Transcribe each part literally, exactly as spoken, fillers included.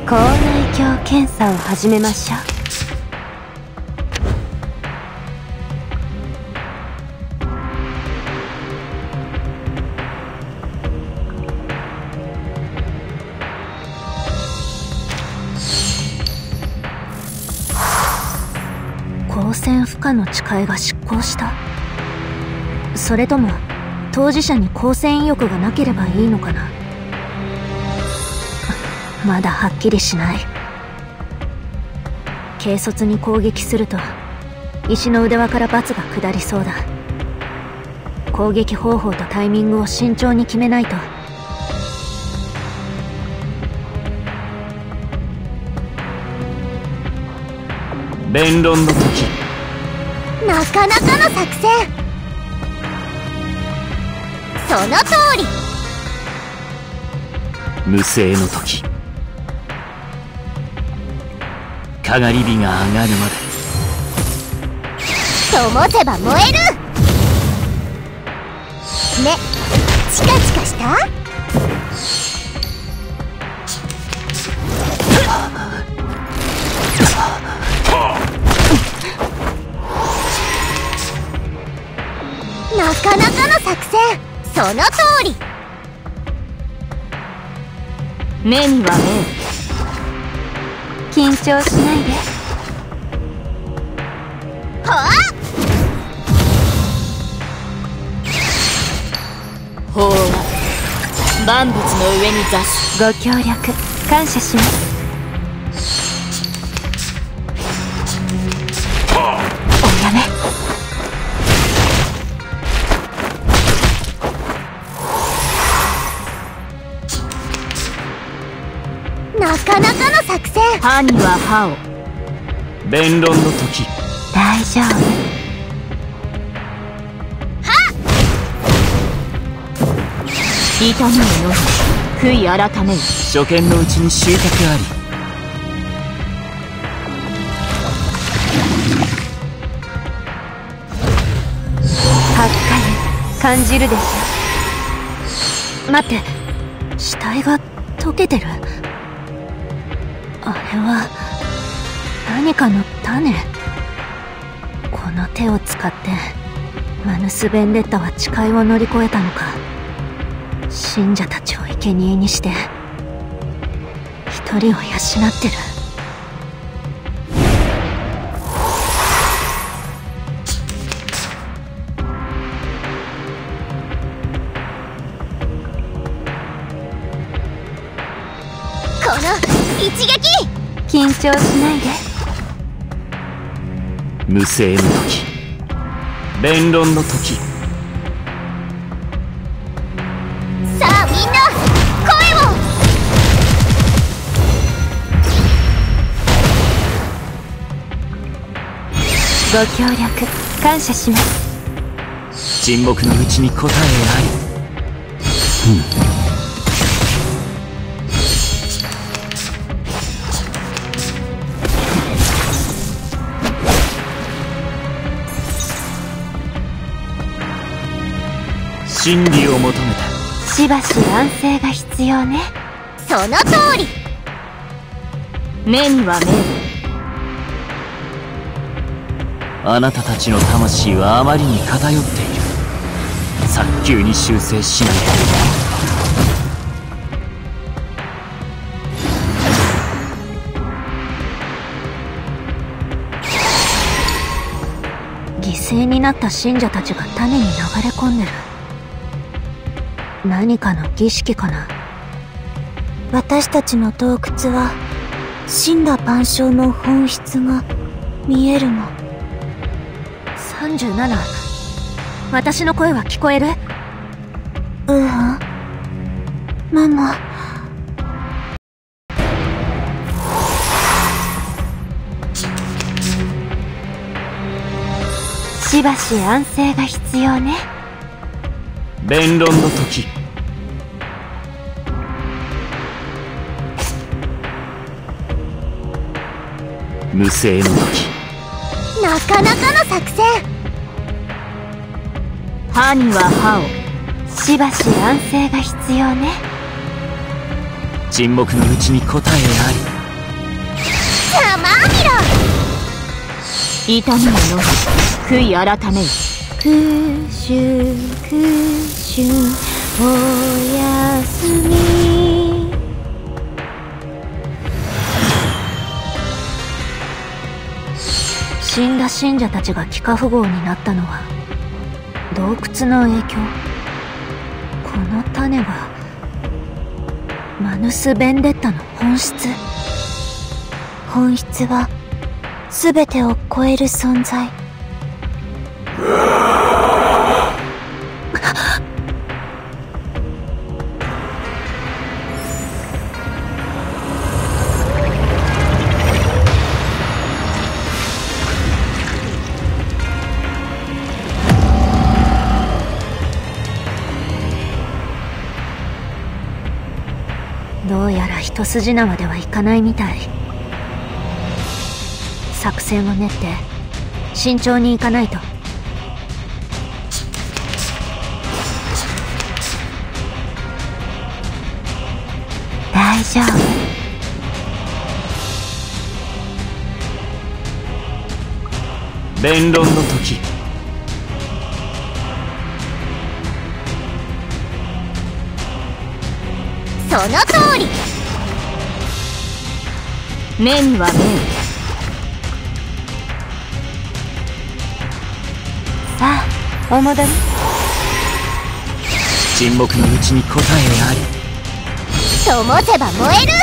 口内鏡検査を始めましょう。光線負荷の誓いが失効した？それとも当事者に光線意欲がなければいいのかな。まだはっきりしない。軽率に攻撃すると石の腕輪から罰が下りそうだ。攻撃方法とタイミングを慎重に決めないと。 弁論の時。 なかなかの作戦。その通り。 無声の時。かがり火が上がるまで。 灯せば燃える。ね、チカチカした？なかなかの作戦。その通り。 目には目。緊張しないで。 はあ。 法は万物の上に座す。ご協力感謝します。おやめ。 なかなかの作戦。 歯には歯を。 弁論の時。 大丈夫。痛みをのみ悔い改める。 初見のうちに収穫あり。 はっかり感じるでしょ。待って、死体が溶けてる。あれは何かの種。この手を使ってマヌス・ベンデッタは誓いを乗り越えたのか。信者たちを生贄にして一人を養ってる。 この一撃。 緊張しないで。 無声の時。弁論の時。 さあみんな声を。 ご協力感謝します。 沈黙のうちに答えあり。うん。真理を求めた。 しばし安静が必要ね。 その通り。 目には目。あなたたちの魂はあまりに偏っている。早急に修正しないと。犠牲になった信者たちが種に流れ込んでる。何かの儀式かな。 私たちの洞窟は死んだ万象の本質が見えるの。 さんじゅうなな。私の声は聞こえる？ ううん。ママ。 しばし安静が必要ね。 弁論の時。無声の時。 なかなかの作戦。 歯には歯を。しばし安静が必要ね。 沈黙のうちに答えあり。 ざまあみろ。 痛みをのみ悔い改めよ。 くしゅくしゅおやすみ。 死んだ信者たちが幾何符号になったのは洞窟の影響。この種はマヌス・ベンデッタの本質。 本質は全てを超える存在。 どうやら一筋縄ではいかないみたい。作戦を練って慎重にいかないと。 大丈夫。 弁論の時。 その通り。 面は面。 さあお戻り。 沈黙のうちに答えあり。 灯せば燃える。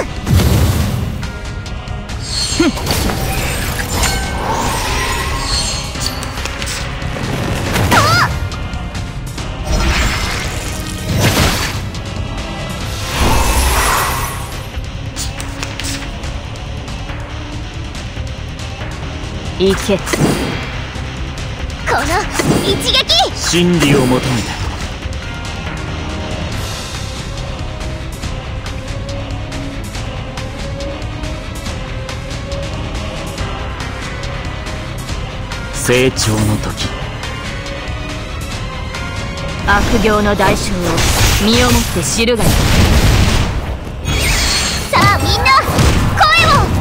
行け。 この一撃。 真理を求めた。成長の時。 悪行の代償を身をもって知るがいい。 さあみんな声を。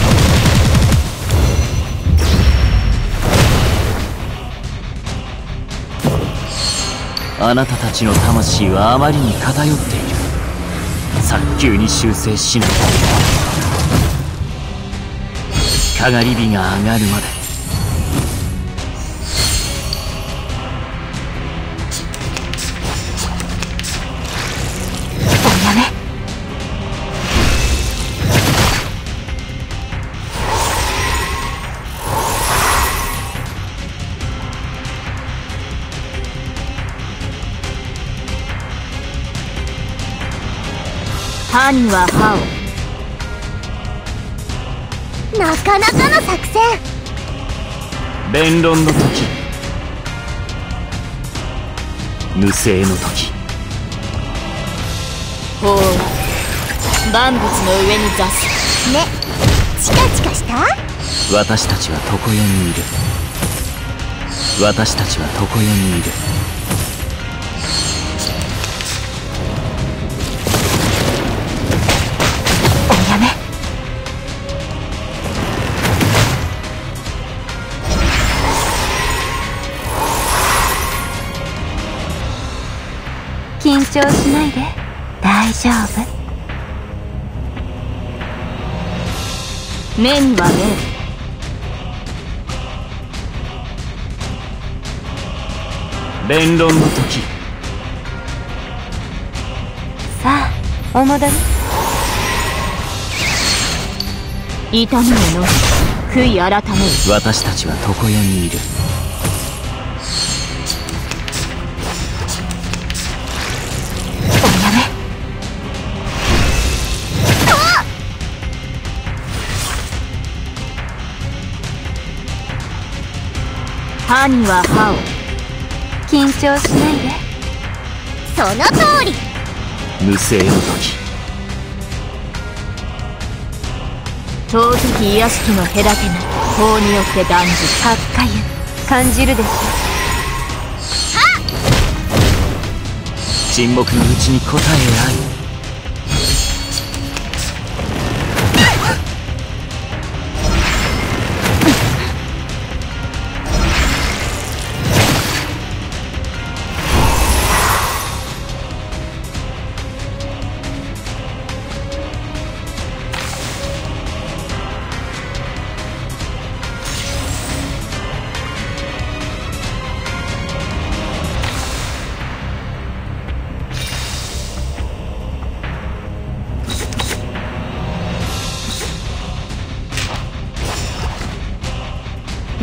あなたたちの魂はあまりに偏っている。早急に修正しないと。かがり火が上がるまで。 おやめ。 歯には歯を。 なかなかの作戦。 弁論の時。無声の時。 法は万物の上に座す。 ね、チカチカした。 私たちは常世にいる。私たちは常世にいる。 おやめ。緊張しないで。大丈夫。 面は面。 弁論の時。 さあお戻り。 痛みをのみ悔い改める。 私たちは常世にいる。 おやめ。 歯には歯を。 緊張しないで。その通り。 無声の時。 尊き癒しきの隔てなき法によって断じ。 発火油感じるでしょ。 沈黙のうちに答えあり。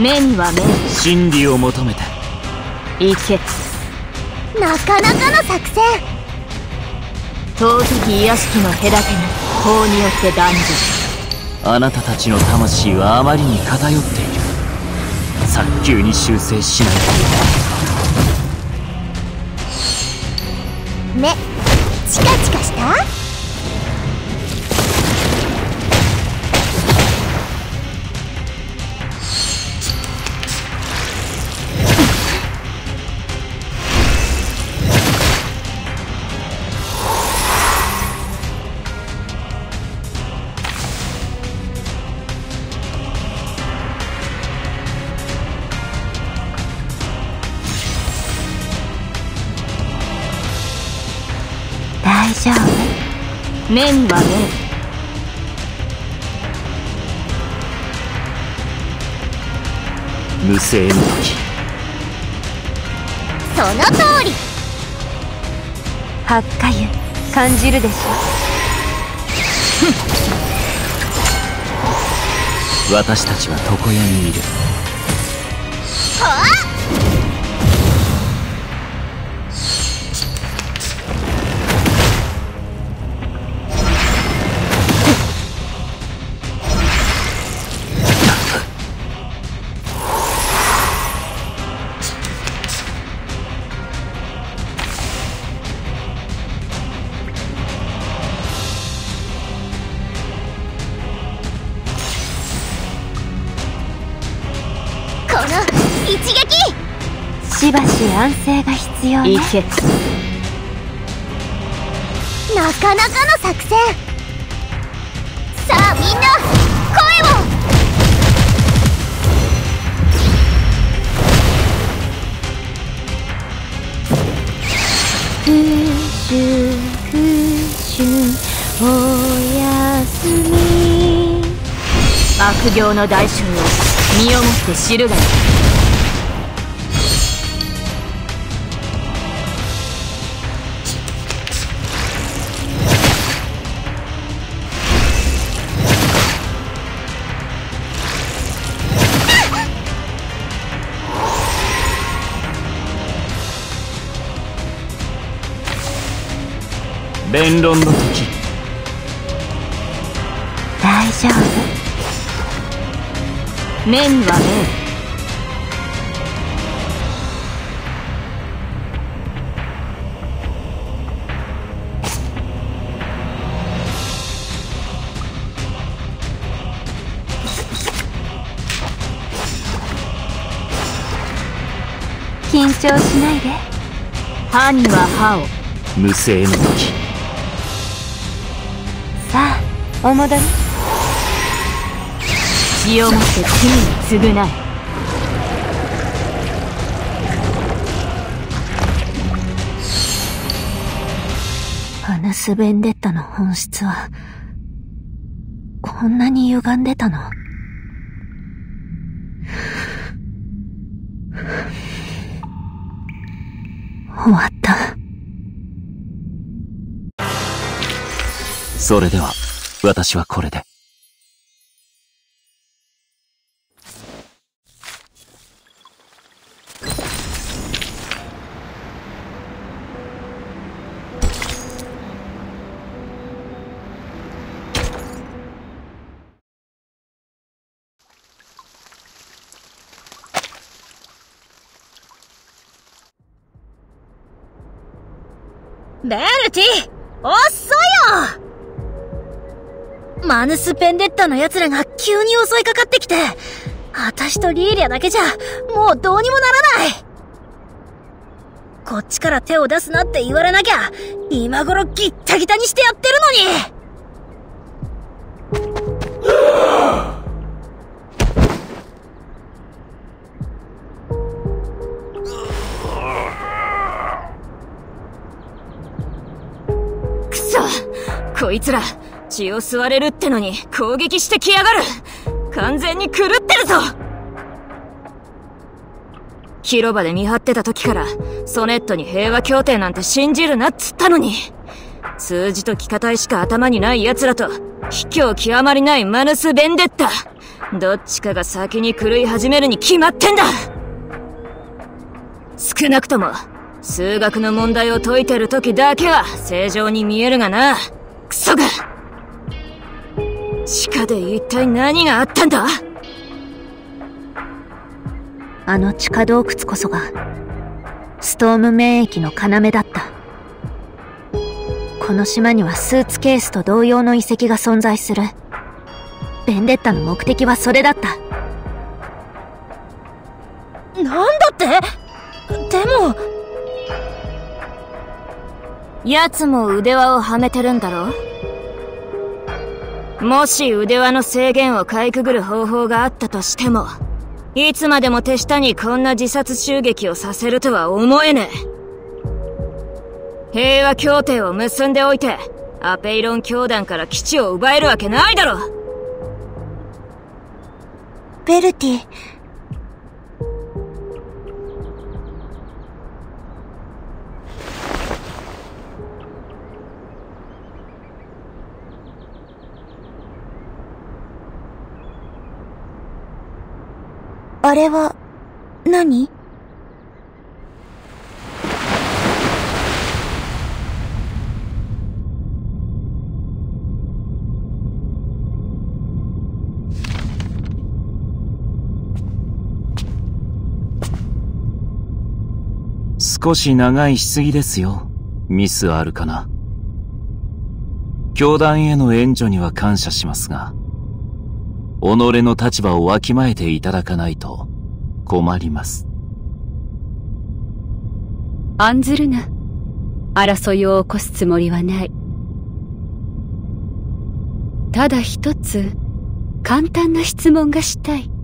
面は面。 真理を求めて行け。 なかなかの作戦。 尊き癒しきの隔てに法によって断じ。 あなたたちの魂はあまりに偏っている。早急に修正しない目チカチカした？大丈夫。 面は面。 無声の時。 その通り。 発火油感じるでしょ。私たちは床屋にいる。 はあ。この一撃。 しばし安静が必要ね。行け。 なかなかの作戦。さあみんな声を。 ふしゅふしゅおやすみ。悪行の代償を身をもって知るがいい。 弁論の時。 大丈夫。面は面。緊張しないで。歯には歯を。 無声の時。 さあお戻り。血をもって罪に償え。アヌス・ベンデッタの本質はこんなに歪んでたの？終わった。 それでは私はこれで。 ベルティ、遅いよ。マヌス・ベンデッタの奴らが急に襲いかかってきて、私とリーリャだけじゃもうどうにもならない。こっちから手を出すなって言われなきゃ今頃ギッタギタにしてやってるのに。 くそ、こいつら血を吸われるってのに攻撃してきやがる。完全に狂ってるぞ。広場で見張ってた時からソネットに平和協定なんて信じるなっつったのに、数字と気方しか頭にない奴らと卑怯極まりないマヌス・ベンデッタ、 どっちかが先に狂い始めるに決まってんだ。少なくとも数学の問題を解いてる時だけは正常に見えるがな。クソが。地下で一体何があったんだ？ あの地下洞窟こそがストーム免疫の要だった。この島にはスーツケースと同様の遺跡が存在する。ベンデッタの目的はそれだった。 なんだって？でも奴も腕輪をはめてるんだろ？もし腕輪の制限をかいくぐる方法があったとしても、いつまでも手下にこんな自殺襲撃をさせるとは思えねえ。平和協定を結んでおいて、アペイロン教団から基地を奪えるわけないだろ。 ベルティ。あれは何？ 少し長いしすぎですよ、ミスアルカナ。教団への援助には感謝しますが、己の立場をわきまえていただかないと困ります。 案ずるな。争いを起こすつもりはない。ただ一つ簡単な質問がしたい。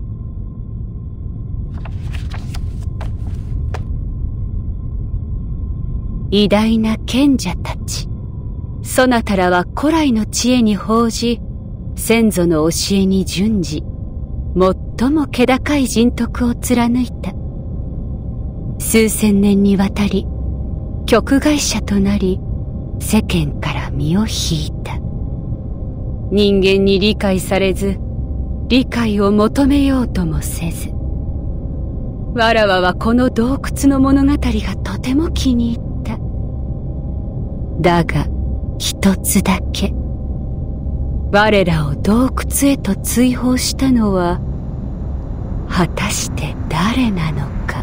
偉大な賢者たち、そなたらは古来の知恵に奉じ、先祖の教えに準じ、最も気高い人徳を貫いた。数千年にわたり局外者となり、世間から身を引いた。人間に理解されず、理解を求めようともせず、わらわはこの洞窟の物語がとても気に入った。だが一つだけ、我らを洞窟へと追放したのは果たして誰なのか。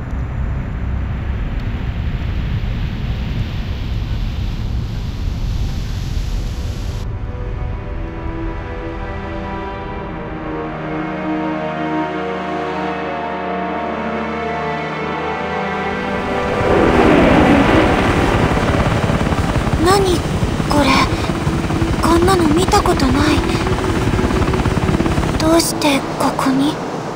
何これ、こんなの見たことない。どうしてここに？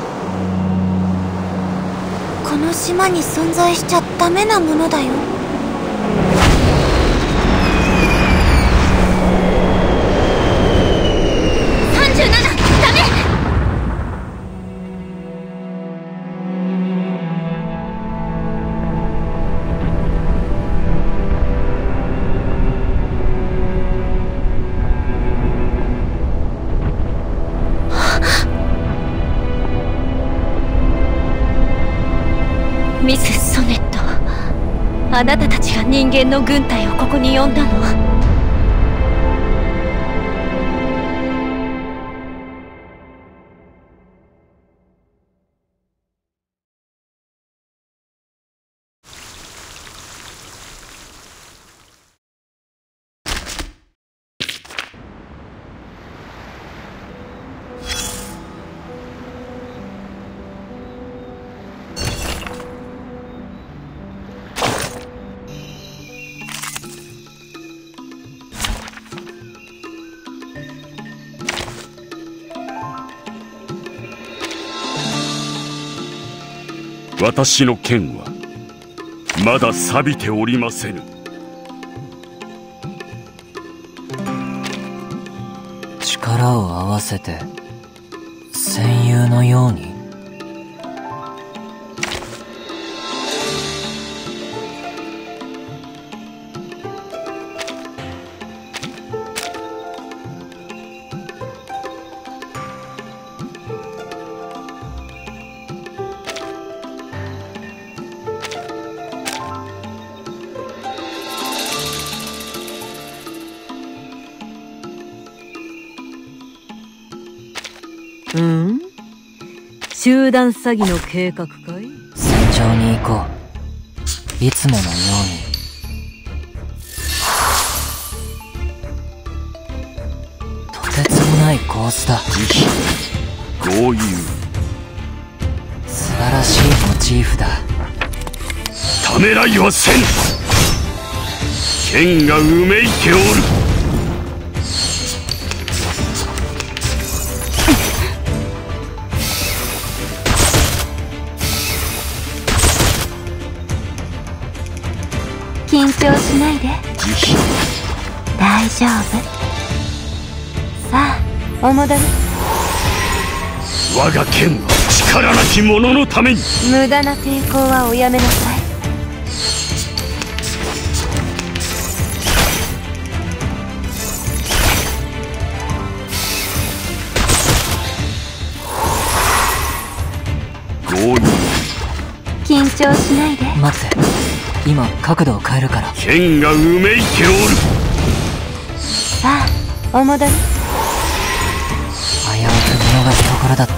この島に存在しちゃダメなものだよ。さんじゅうなな、ダメ！ミス・ソネット、あなたたちが人間の軍隊をここに呼んだの？ 私の剣はまだ錆びておりませぬ。 力を合わせて戦友のように。 うん集団詐欺の計画かい？ 戦場に行こう。いつものように。とてつもない構図だ。 豪遊。 素晴らしいモチーフだ。 ためらいはせん。剣がうめいておる。 緊張しないで。大丈夫。さあお戻り。 我が剣は力なき者のために。 無駄な抵抗はおやめなさい。 豪遊。 緊張しないで。 待って、今角度を変えるから。 剣がうめいておる。 さあお戻り。 危うく見逃すところだった。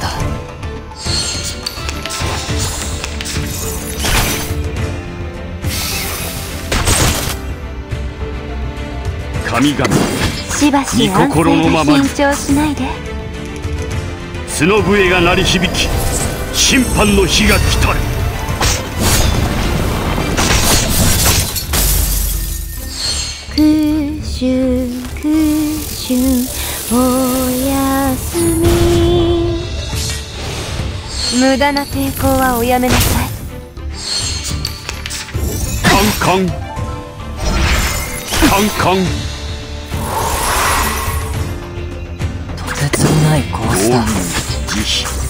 神々。 しばし安静で緊張しないで。 角笛が鳴り響き、審判の日が来たる。 空襲空襲おやすみ。無駄な抵抗はおやめなさい。 カンカンカンカン。 とてつもない構図だ。 慈悲。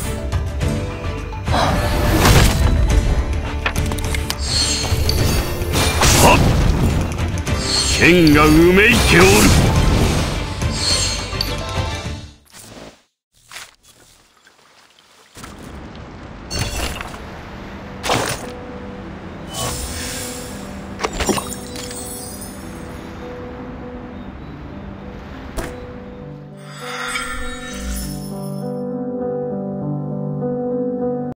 剣がうめいておる。